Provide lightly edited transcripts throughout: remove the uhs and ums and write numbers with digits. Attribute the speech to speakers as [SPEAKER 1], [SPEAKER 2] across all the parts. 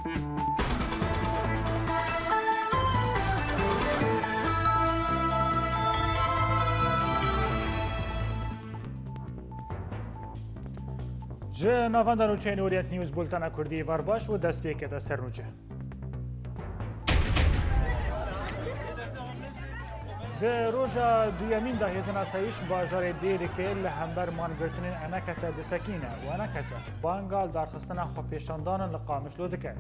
[SPEAKER 1] جه ناوەندە نوچەی نوریەت نیوز بولتەنە کوردی وەرباش و دەست پێکێتە سەر نوچە. Di roja duyemîn da hêzên asayîş bajarê Dêrikê li hember mangirtinên enekese disekîne û enekese bangal darxistina xwepêşandanan li Qamişlo dike.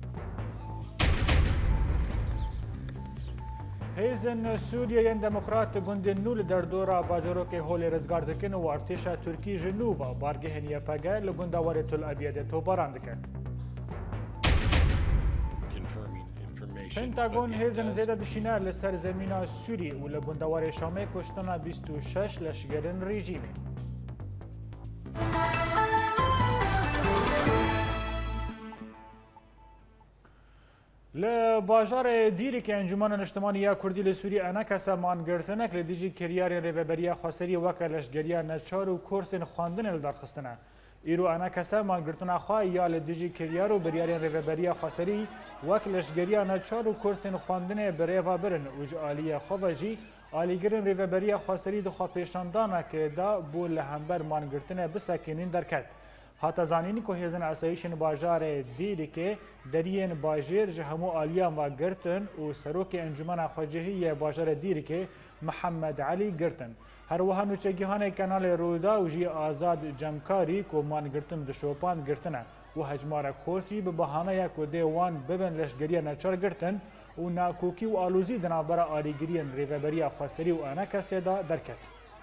[SPEAKER 1] Hêzên Sûriyeyên Demokrat gundên nû li derdora bajarokê Holê rizgar dikin û artêşa Tirkî ji nû va bargehên YPG li gunda warê Tel Abyadê topbaran dike. Pentagon hêzên zêde dişîne li ser zemîna Sûrî û li gundewarê Şamê kuştina 26 leşgerên rejîmê. Li bajarê Dîrikê Encûmena Niştimanî ya Kurdî li Sûrî enekese mangirtinek li dijî kiryarên rêveberiya xweserî weke leşgeriya neçar û kursên xwandinê li darxistine. Îro enekese mangirtina xwe ya li dijî kiryar û biryarên rêveberiya xweserî wek leşgeriya neçar û kursên xwandinê bi rêva birin û ji aliyê xwe ve jî alîgirên rêveberiya xweserî di xwepêşandanekê de bû li hember mangirtinê bisekînîn derket. Hata zanînî ku hêzên asayîşên bajarê Dêrikê deriyên bajêr ji hemû aliyan ve girtin û serokê Encûmena Xwecihî yê bajarê Dîrikê Mihemed Elî girtin. Her wiha nûçegîhanê Kenalê Rûda û jî Azad Cemkarî ku mangirtin di şopan girtine û hecmarek xort jî bi behaneya ku dê wan bibin leşgeriya neçar girtin û nakokî û alûzî di navbera alîgiriyên rêveberiya xweserî û enekesê da derket.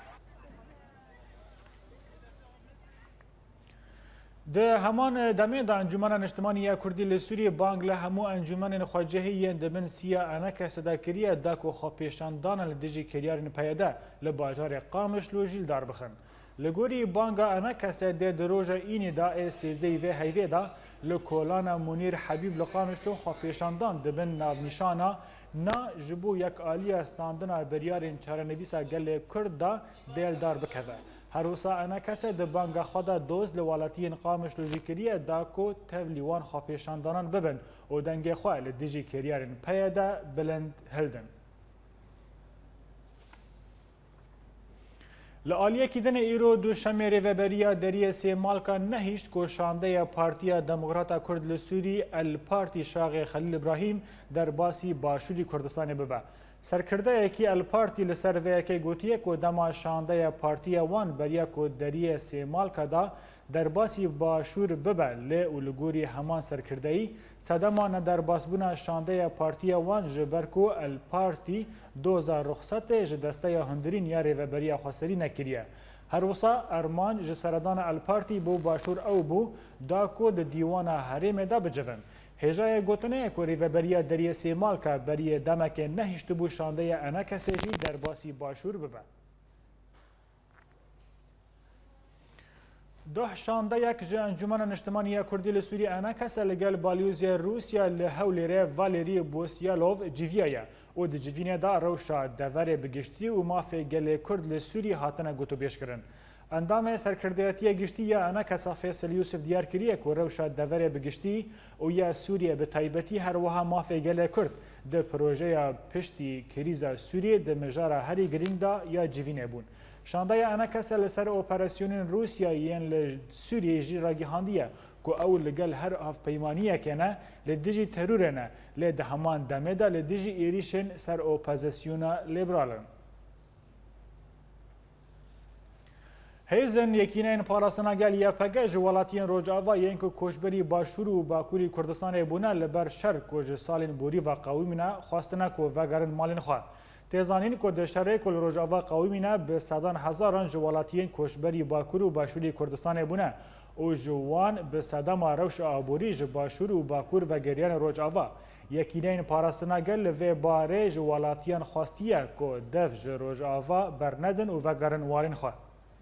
[SPEAKER 1] Di heman demê de Encûmena Niştimanî ya Kurdî li Sûriyê bang li hemû encûmenên xwecihî yên dibin siya enekese de kiriye da ku xwepêşandanan li dijî kiryarên peyede li bajarê Qamişlo jî darbixin. Li gorî banga enekese dê di roja înî da ê sêzdeyî vê heyvê da li kolana Munîr Hebîb li Qamişlo xwepêşandan dibin navnîşana na ji bo yekaliya standina biryarên çarenivîsa gelê Kurd da dêldar bikeve. Her wisa enekese di banga xwe de doz li welatiyên Qamişlo jî kiriye da ku tevlî wan xwepêşandanan bibin û dengê xwe li dijî kiryarên peyê de bilind hildin. Li aliyekî dinê îro du şemê rêveberiya deriyê Sêmalka nehîşt ku şandeya Partiya Demokrata Kurd li Sûrî El Partî Şaxê Xelîl İbrahîm derbasî Başûrî Kurdistanê bibe. Serkirdeyekî El Partî li ser vêyekê gotiye ku dema şandeya partiya wan beriya ku deriyê Sêmalka da derbasî Başûr bibe lê û li gorî heman serkirdeyî sedema nederbasbûna şandeya partiya wan ji ber ku El Partî doza ruxsetê ji desteya hundirîn ya rêveberiya xweserî nekiriye. Her wisa erman ji seredana El Partî bû Başûr ew bû da ku di dîwana herêmê de bicivin. Hêjayê gotinê ku rêveberiya deriyê Sêmalka beriyê demekê nehîştibû şandeya enekesê jî derbasî Başûr bibe. Duh şandeyek ji Encûmena Niştimanî ya Kurdî li Sûrî enekese li gel balyozya Rûsya li Hewlêrê Valerî Bosyalov civiye û di civînê da rewşa deverê bigiştî û mafê gelê Kurd li Sûrî hatine gotûbêjkirin. Endamê serkirdeyetiya giştî ya enekesa Fêsal Yûsif diyar kiriye ku rewşa deverê bigiştî û ya Sûriye bi taybetî her wiha mafê gelê Kurd di projeya piştî krîza Sûriyê di mijara herî girîng da ya civînê bûn. Şandeya enekese li ser operasyonên Rûsyayê yên li Sûriyê jî ragîhandiye ku ew li gel her havpeymaniyekê ne li dijî terûrê ne lê di heman demê de li dijî êrişên ser opozisyona lêberalin. Hêzên yekîneyên parastina gel YPG ji welatiyên Rojava yên ku koçberî Başûr û Bakurî Kurdistanê bûne li ber şer ku ji salên borî ve qewîmîne xwastine ku vegerin malên xwe. Têzanîn ku di şerê ku li Rojava qewîmîne bi sedan hezaran ji welatiyên koçberî Bakur û Başûrî Kurdistanê bûne û ji wan bi sedema rewşa aborî ji Başûr û Bakur vegeriyanê Rojava. Yekîneyên parastina gel li vê barê ji welatiyan xwastiye ku dev ji Rojava bernedin û vegerin walên xwe.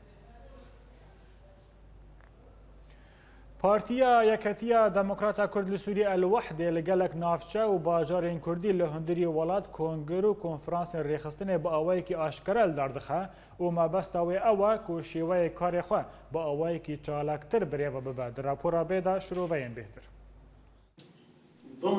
[SPEAKER 1] Partiya Yeketiya Demokrata Kurd li Sûrî El Wehdê li gelek navçe û bajarên Kurdî li hundirî welat kongir û konferansên rêxistinê bi awayekî aşkare li dar dixe û mabesta wê ew e ku şêweyê karê xwe bi awayekî çalaktir birêve bibe. Di rapora bê de şiroveyên bêhtir.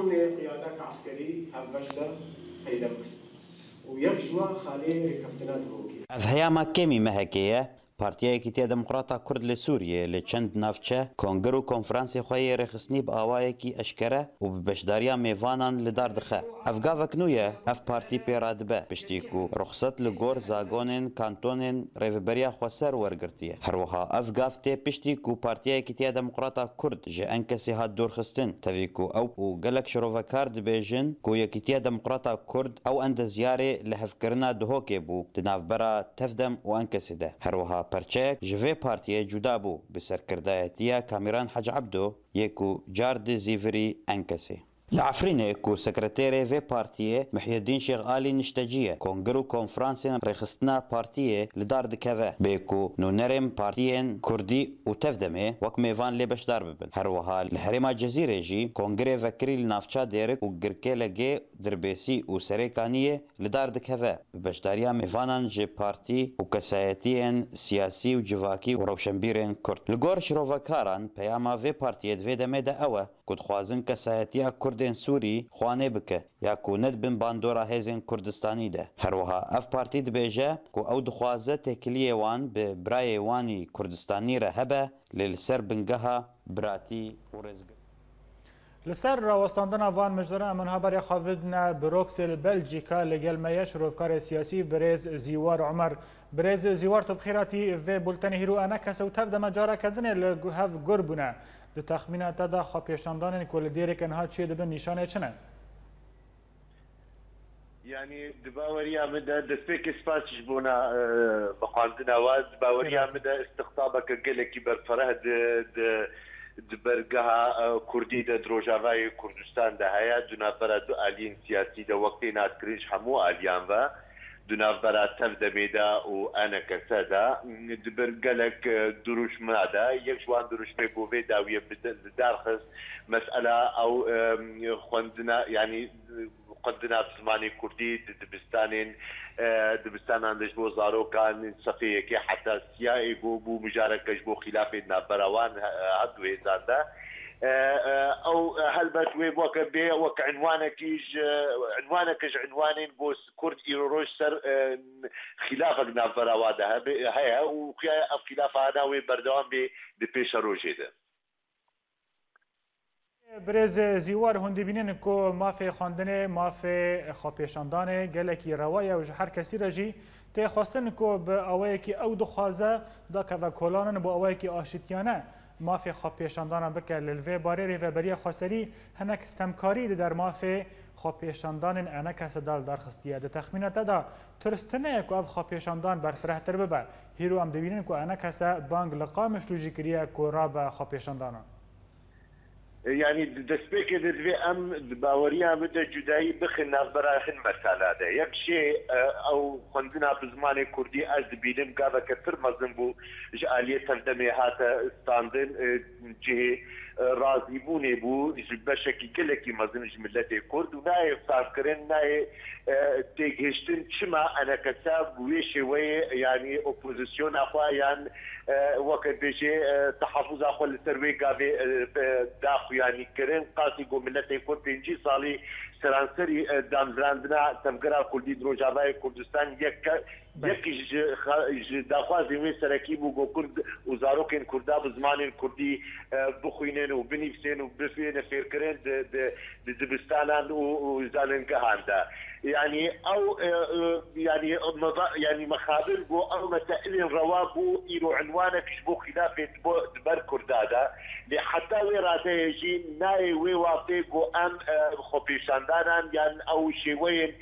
[SPEAKER 2] هون قيادات عسكري هفشتا قيدم ويرجوا خالي ركفتنا دروكي
[SPEAKER 3] افهياما كيمي مهكيه پارتیایەکی تیا دموکراتا کورد لە سووریە لە چەند ناوچە کۆنگەر و کۆنفرانسی خۆی ڕێخستنی بە ئاوایەکی ئەشکەرە و بەشداریان میێوانان لەدار دخە ئەفگاڤک نویە ئەف پارتی پێرادبە پشتیک و ڕوخسەت لە گۆر زاگۆنێن کانتۆنێن ڕێڤبەریا خۆسەر وەرگرتیە هەروەها ئەفگاف تێ پشتیک و پارتیایەکی تیا دموکراتا کورد ژە ئەن کەسی هات دوورخستن تەویک و ئەو و گەلک شرۆڤەکار دبێژن و یەکیتیا دموکراتا کورد ئەو ئەندە زیارێ لە هەفکردنا دهۆکێ بوو دناوبەرە تەفدەم و ئەن کەسیدە هەروەها پرچەیەک ژڤێ پارتیە جودا بوو بەسەرکردایەتیە کامیران حەج عەبدۆ یەک و جارد زیڤری ئەن کەسێ لعفرینێک و سەکرەتێرێ vê partiyê Mihyedîn Şêx Alî nişteciye kongir û konferansên rêxistina partiyê li dar dikeve bê ku nûnerên partiyên Kurdî û tevdemê wek mêvan lê beşdar bibin herwiha li herêma Cezîrê jî kongirê vekirî li navçeya Dêrik û Girkêlekê Dirbêsî û Serêkaniyê li dar dikeve bi beşdariya mêvanan ji partî û kesayetiyên siyasî û civakî û rewşenbîrên Kurd li gor şirovekaran peyama vê partiyê divê demê de ew e ku dixwazin kesayetiya Kurdên Sûrî xwanê bike ya ku nedibin bandora hêzên Kurdistanî de herwiha ev partî dibêje ku ew dixwaze têkiliyê wan bi birayê wanî Kurdistanî re hebe lê li ser bingeha biratî û rêzgir
[SPEAKER 1] li ser rawestandina van mijdaran emin haberê xwe bidine bi Bruxelles Belçîka li gel me ye şirovkarê siyasî birêz Zîwar Umer birêz Zîwar tu bixêratî vê bultenê hîro enekese û tev dema careke dinê li hev gur bûne di texmîna te de xwepêşandanên ku li dêrekên hat çê dibin nîşanê çi ne
[SPEAKER 4] يعني دباوريا مدى دستيك سباسش بونا بخاندنا واز دباوريا مدى استقطابك قلكي برفرهد دبرقها كردي دروجافاي كردستان ده هيا دونافرا دو آلين سياسي ده وقتين هاتكرينش حمو آليان و دونافرا تفدا ميدا و انا كسادا دبرقلك دروش مادا يكشوان دروش بيبوفي داوية دارخص مسألة او خواندنا يعني قدنا في زماني كردي دبستان عندش بو زارو كان صفيه كي حتى سياي بو مجاركه بو خلاف بروان هدو هزاندا او هلبت وي وك بي وك عنوانك عنوانين بو كرد ايروش سر خلافك نافراواده هي وخلاف هذا وي بردوام بي بيش روجيده
[SPEAKER 1] برێز زیوار هوندی بینن کو مافê xwendinê mafê xwepêşandanê gelekî rewaya û ji her kesî re jî tê xwestin ku bi awayekî ew dixwaze dakeve kolanin bi awayekî aşîtiyane mafê xwepêşandana bike li vê barê rêveberiya xweserî hinek stemkarî li der mafê xwepêşandanên enekese dal darxistiye di texmîna te de tiristine ku ev xwepêşandan berfirehtir bibe hîro em dibînin ku enekese bang li qamişlû jî kiriye ku rabe xwepêşandanan
[SPEAKER 4] يعني دەستپێک دەبێ ئەم باوەریە بدە جودایی بخن بەراخن مەسالادە یەک شێ ئەو خوێندنا بە زمانی کوردی ئەس دەبینم گاڤەکە تر مەزن بوو ژ ئالیە تەردەمێ هاتە ستاندن جێ رازیبوونێ بوو بەشێکی گەلێکی مەزن ژ ملەتێ کورد و نایە سافکردن نایە تێگەشتن چما ئەنەکەسا بوێ شێوەیە ینی ئۆپۆزیسیۆن ئەخوا یان وەکە بێژێ تەحەفوز ئەخوا لەسەر وێ گاڤێ داخویانی کردن قاسی گۆ ملەتێ کورد 5 ساڵی سەرانسەری دامزراندنا تەمگەرا کوردی درۆژاڤای کوردستان یەکی داخوازی وێ سەرەکی بوو گۆ کورد و زارۆکên کوردا بە زمانên کوردی بخوێنن و بنیفسێن و بفێنە فێرکردن دبستانان و زاننگەهاندا يعني او يعني مخابر بو او مسائل روا بو يرو عنوانك بو خلافه بو دبر كردادا حتى وي راته يجي ناي وي وافقو ام خبيشاندان يعني او شيوين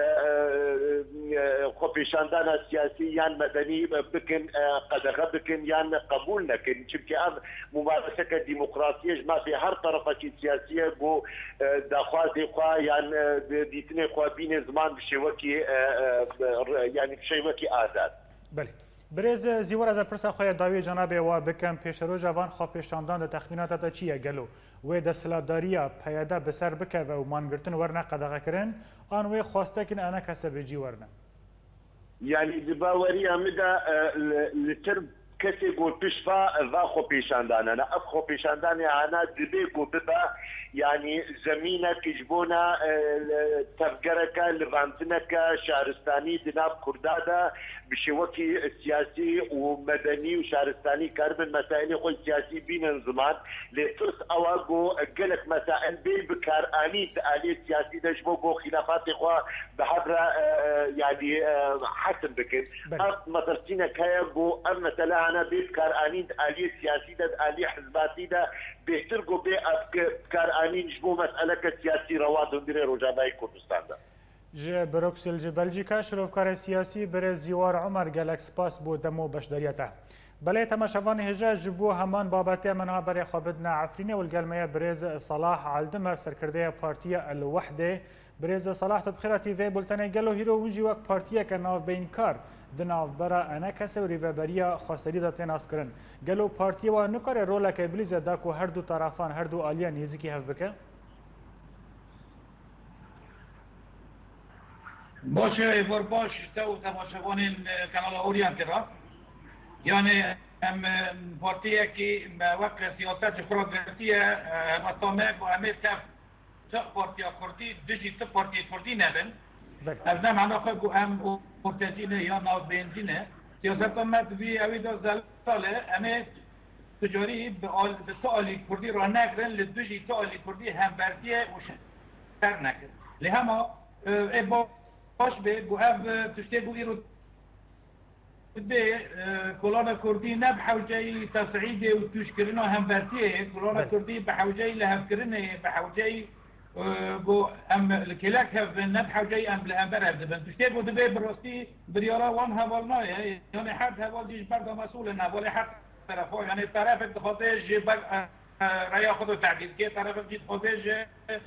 [SPEAKER 4] خبيشاندان سياسي يعني مدني بكن قدغه بكن يعني قبول لكن شبكي ام ممارسه ديمقراطيه ما في هر طرفه سياسيه بو داخوازي خوا يعني ديتني خوا بين زمان بشيوكي يعني بشيوكي آزاد
[SPEAKER 1] بله برێز زیوار از پرسا خۆی داوی جنابێ وا بکەم پێشەرۆژ ئەوان خۆپێشاندان لە تەخمیناتە چییە گەلو وێ دەسەڵاتداریە پەیەدا بەسەر بکەوە و مانگرتن وەرنە قەدەغەکردن ئان وێ خواستەکن ئەنە کەسە بێجی وەرنە
[SPEAKER 4] يعني دباوەریە مدا لەتر کسی گو پشفا و خو پیشاندانه اف خو پیشاندانه انا دبی گو ببا يعني زمينة كجبونا تفجرك لفانتنك شهرستاني دناب كردادا بشوكي سياسي ومدني وشهرستاني كاربن مسائل خوي سياسي بين زمان لترس اواغو قلك مسائل بي بكاراني تالي سياسي دجبوغو خلافات اخوا بحبرة يعني حسن بكر اف مدرسينا كايغو ام مثلا انا بي بكاراني تالي سياسي دا تالي حزباتي دا بهترگو بي بكاراني نجبو مسألة سياسي رواد وندري رجاباي كردستان دا
[SPEAKER 1] جه بروکسل جه بلژیکا شروفکار سیاسی بر زیوار عمر گلکس پاس بو دمو بشداریته بله تماشاوان هجا جبو همان بابته منها برای خوابدنا عفرینه والگلمه برز صلاح علدمر سرکرده پارتیا الوحده برز صلاح تبخیره تیوی بولتنه گلو هیرو ونجی وقت پارتیا که ناو بین کار دناو برا انا کسه و ریوبریا خواستری دا تناس کرن گلو پارتیا و نکار رولا که بلیزه داکو هر دو طرفان هر دو آلیا نیزی که هف بکه
[SPEAKER 5] باشه ایوار باش تو تماشاوان کانال اورینت را یعنی پارتیه که وقت سیاست خود گرفتیه مطامع با همه تا پارتیا کردی دیجی تا پارتی کردی نبن از نه معنا خود هم مرتزینه یا ناو بنزینه سیاست هم بی اویدا زلطاله همه تجاری به سوالی کردی را نگرن لدیجی سوالی کردی هم بردیه و شر نکرد لهما باش به گو اف تشتی گو ایرو به کلان کردی نه بحوجه تصعید و توشکرنا هم برتیه کلان کردی بحوجه لهم کرنه بحوجه گو ام الکلاک هف نه بحوجه ام لهم هف دبن تشتی گو دبه براستی بریارا وان هوال نایه یعنی حد هوال دیش برد مسئول نه ولی حد طرفا یعنی طرف دخواه جبر ریا خودو تعدید که طرف جید خواه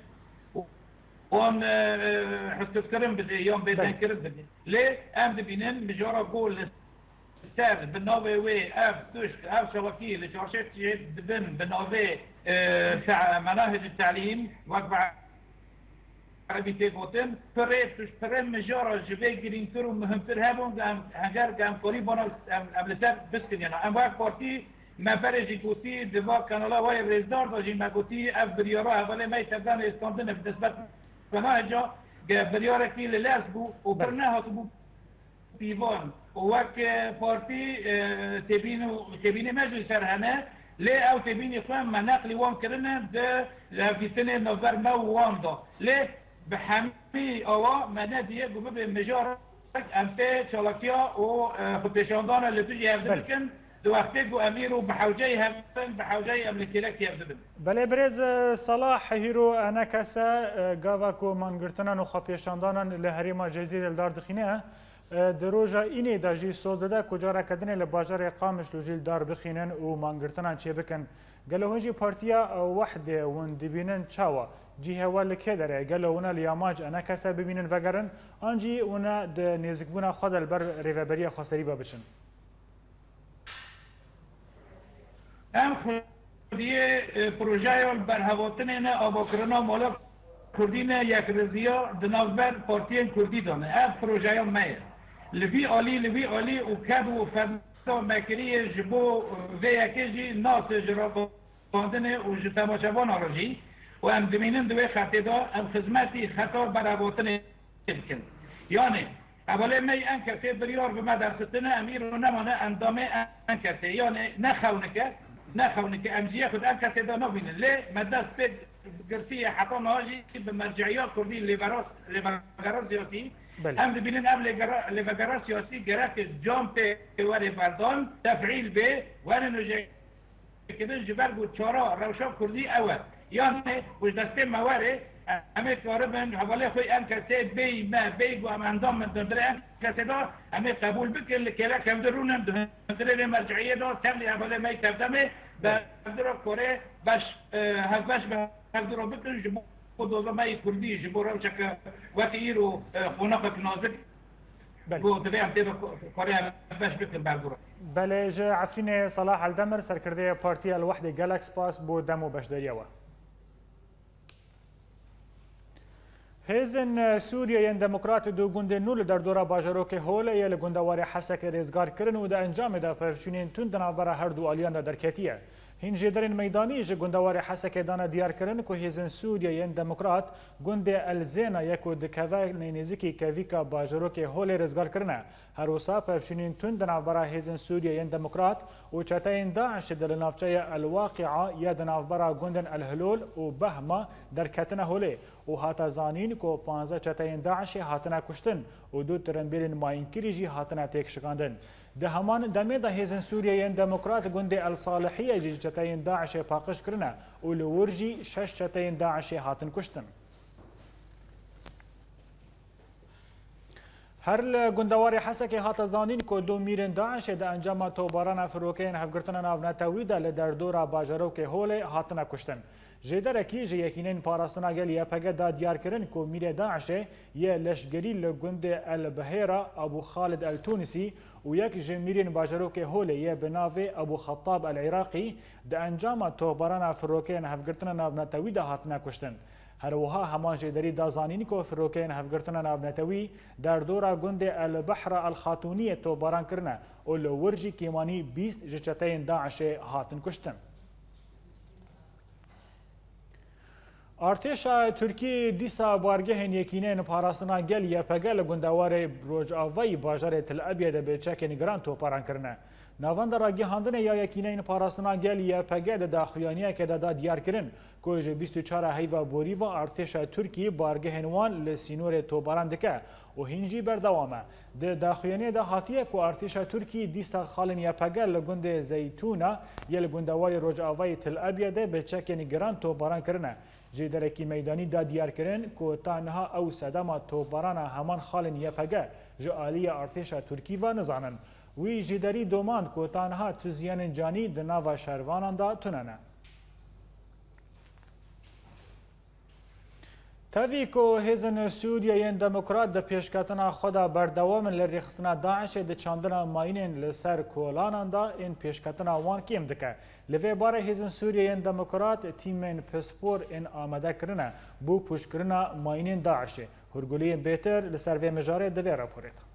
[SPEAKER 5] وان حسب كرم بدي يوم بدي كرم بدي ليه ام دبينن مجرى قول السر بالنوبه وي اف توش اف شوكي لشرشت دبن بالنوبه مناهج التعليم وقع عربي تيفوتن فريت توش فرم مجرى جبي جرين كرو مهم ترهبون هنجر قام قريبا قبل سر بسكن يعني ام واقع بارتي ما فرجي قوتي دبا كان الله واي ريزدار داجي ما قوتي اف بريارا ولا ما يتبان استاندن بالنسبه فناجا برياركي للاسبو وبرناها تبو ديوان ووك بارتي تبين مجلس سرهنه ليه او تبين يفهم مناقلي وان كرنا ده في سنه نوفمبر ما واندا ليه بحمي اوا مناديه قبل المجار امتى شلاكيا و خبيشاندان اللي تجي هذا دوختگو امیر و بحوجه هم بحوجه املکیلک یابدن.
[SPEAKER 1] بله برز صلاح هیرو انا کسا گاواکو منگرتنان و خاپیشاندانان لحریم جزیره الدار دخینه دروجا اینی داجی سوزده کجا را کدنه لباجار قامش لجیل دار بخینن و منگرتنان چه بکن گلوهنجی پارتیا وحده ون دبینن چاوا جیه ولی که داره گلوهنا لیاماج انا کسا ببینن وگرن آنجی اونا ده نزگبونا خود البر ریوبریا خواستری با بچن.
[SPEAKER 5] ام خودیه پروژه برهواتنه آباکرنا مالا کردینه یک رزیا دنابر پارتین کردی دانه اف پروژه مایه لبی عالی و کد و فردا مکری جبو و یکیجی ناس جرا باندنه و جتماشوان آراجی و ام دمینن دوی خطه دا ام خدمتی خطا برهواتنه بکن یعنی اوله می انکرته بریار به مدرستنه امیر و نمانه اندامه انکرته یعنی نخونه که امزیه خود انکرته دا نبینه لی مدرس پید گرسیه حتی نهاجی به مرجعیات کردی لیبرال سیاسی هم ببینن ام لیبرال سیاسی گرفت جامپ وری بردان تفعیل به وری نجه کدن جبر بود چارا روشا کردی اول یعنی وجدسته مواره همه کاربن حواله خوی انکرته بی ما بیگو هم اندام من دندره انکرته دا همه قبول بکن که کم درونم دندره مرجعیه دا تملی حواله می کردمه بردرا کره باش هفباش بردرا بکن جبو دوزا مای کردی جبو روشا که وقتی ایرو خوناقه نازک بو دوی هم تیبا کره هفباش بکن بردرا
[SPEAKER 1] بله جا عفرین صلاح الدمر سرکرده پارتی الوحده گلکس پاس بو دمو بشداریه هێزن سووریایەن دموکرات دو گوندên nû li derdora bajarokê Holê yê li gundewarê Hesekê rêzgarkirin û di encamê de pevçûnên tund di navbera her du aliyan de derketiye. Hîn jêderên meydanî ji gundewarê Hesekê dane diyarkirin ku hêzin Sûriyeyên Demokrat gundê Elzêna ye ku dikeve nêzîkî kevîka bajarokê Holê rêzgarkirine. Her wisa pevçûnên tund di navbera hêzin Sûriyeyên Demokrat û çeteyên Daişê de li navçeya El-Waqi'a ye di navbera gundên El-Hilol û Behma derketine Holê û hata zanîn ku 15 çeteyên Daişê hatine kuştin û du tirembêlên mayînkirî jî hatine têkşikandin. Di heman demê de hêzin Sûriyeyên Demokrat gundê El-Salihiyê jî çeteyên Daişê paqij kirine û li wir jî 6 çeteyên Daişê hatin kuştin. Her li gundewarê Hesekê hata zanîn ku du mîrên Daişê di encama towbarana firokeyên hevgirtina navnetewî de li derdora bajarokê Holê hatine kuştin. Jêderekî ji yekînên parastina gel YPG da diyarkirin ku mîrê Daişê yê leşgerî li gundê El-Bihêra Abu Xalid El-Tunîsî û yek ji mîrên bajarokê Holê yê bi navê Abu Xettab El-Iraqî di encama towbarana firokeyên hevgirtina navnetewî de hatine kuştin. Her wiha heman jêderî da zanîn ku firokeyên hevgirtina navnetewî derdora gundê El-Bihra El-Xatûniyê towbaran kirine û li wir jî kêmanî 20 ji çeteyên Daişê hatin kuştin. Artêşa Tirkiyê dîsa bargehên yekînên parastina gel YPG li gundewarê Rojavayê bajarê Til Abyê de bêçekên giran topbaran kirine. Navenda ragihandinê ya yekîneyên parastina gel YPG de daxuyaniyeke de da diyarkirin ku ji 24 heyva borîva artêşa Tirkiyê bargehên wan li sînorê topbaran dike û hîn jî berdewam e. Di daxuyaniyê de hatiye ku artêşa Tirkiyê dîsa xalên YPG li gundê Zeytûna yê li gundewarê Rojavayê Til Abyê de bêçekên giran topbaran kirine. Jêderekî meydanî da diyarkirin ku ta niha ew sedema topbarana heman xalên YPG ji aliyê artêşa Tirkî ve nizanin. Wî jêderî domand ku ta niha tu ziyanên canî di nava şervanan da tunene. Tevî ku hêzin Sûriyeyên Demokrat di pêşketina xwe de berdewamin li rêxistina Daişê di çandina mayînên li ser kolanan da ên pêşketina wan kêm dike. Li vê barê hêzin Sûriyeyên Demokrat tîmên pispor ên amade kirine bû pûçkirina mayînên Daişê. Hûrguliyên bêtir li ser vê mijarê di vê raporê de.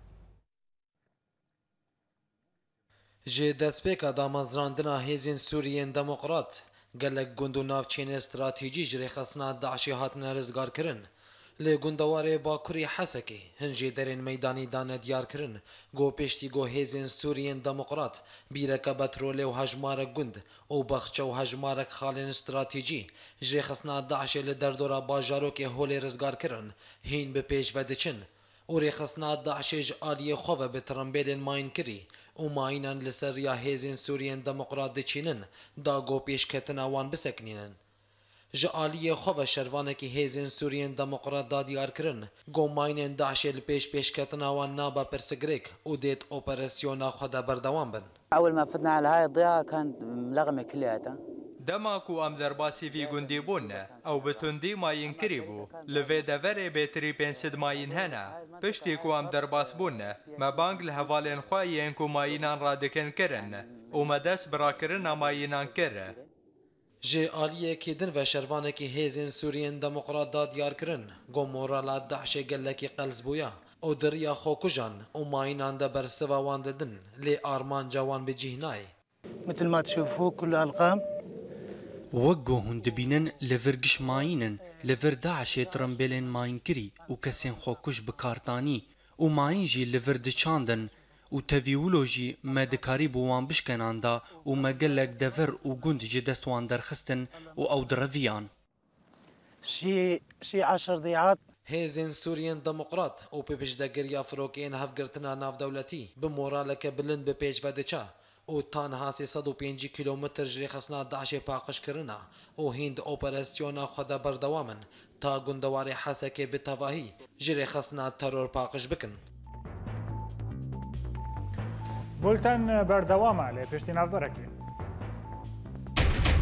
[SPEAKER 6] Ji destpêka damezrandina hêzên Sûriyên Demokrat gelek gund û navçeyên stratejî ji rêxistina Daişê hatine rêzgarkirin. Li gundewarê Bakurê Hesekê hin jêderên meydanî dane diyarkirin got pêştîgo hêzên Sûriyên Demokrat bîreke petrolê û hejmarek gund û baxçe û hejmarek xalên stratejî ji rêxistina Daişê li derdora bajarokê Holê rêzgarkirin hîn bi pêş ve diçin û rêxistina Daişê ji aliyê xwe ve bi tirembêlên mayînkirî û mayînan li ser riya hêzên Sûriyên Demokrat diçînin da got pêşketina wan bisekînin. Ji aliyê xwe ve şervanekî hêzên Sûriyên Demokrat da diyarkirin got mayînên Daişê li pêş pêşketina wan nabe pirsgirêk û dêt operasyona xwe de berdewam bin.
[SPEAKER 7] أول ما فتنا على هاي الضيعة كانت ملغمة كلياتها.
[SPEAKER 8] دما کو ام درباسی وی گوندی بونه او بتوندی ماین کری بو لوی دور بهتری 500 ماین هنه پشتی کو ام درباس بونه ما بانگ له حوالین خوین کو ماینان را دکن کرن او مدس براکرن ماینان کره
[SPEAKER 6] جی آلیه کدن و شروانکی هیزن سوریین دموکرات دا دیار کرن گو مورالات داعش گلکی قلز بویا او دریا خوکجان او ماینان دا برسوا وانددن لی آرمان جوان بجیهنای
[SPEAKER 9] مثل ما تشوفوا كل أرقام
[SPEAKER 10] وەگۆ هوندبینن لەڤەر گشماینن لەڤەر داعشێ ترەمبێلێن ماینکری و کەسێن خۆکوش بکارتانی و ماین ژی لەڤەر دچاندن و تەڤیولۆ ژی مەدکاری بۆ وان بشکەناندا و مەگەلێک دەڤەر و گوند ژی دەستوان دەرخستن و ئەو درەڤیان
[SPEAKER 9] شي 10 ضيعات
[SPEAKER 6] هێزن سوریین دموکرات و پێپشدەگەریا فرۆکێن هەفگرتنا ناودەولەتی بمۆرالەکە بلند بە پێش بەدەچا و تانها 305 کیلومتر جری خسنا داعش پاقش کرنا و هند اپراسیونا خدا بردوامن تا گندواری حسکه به تواهی جری خسنا ترور پاقش بکن.
[SPEAKER 1] بولتن بردوام علی پشتی نافبرکی.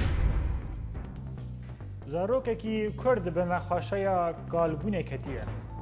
[SPEAKER 1] زاروککی کرد به نخواشی گالبونه کتیه.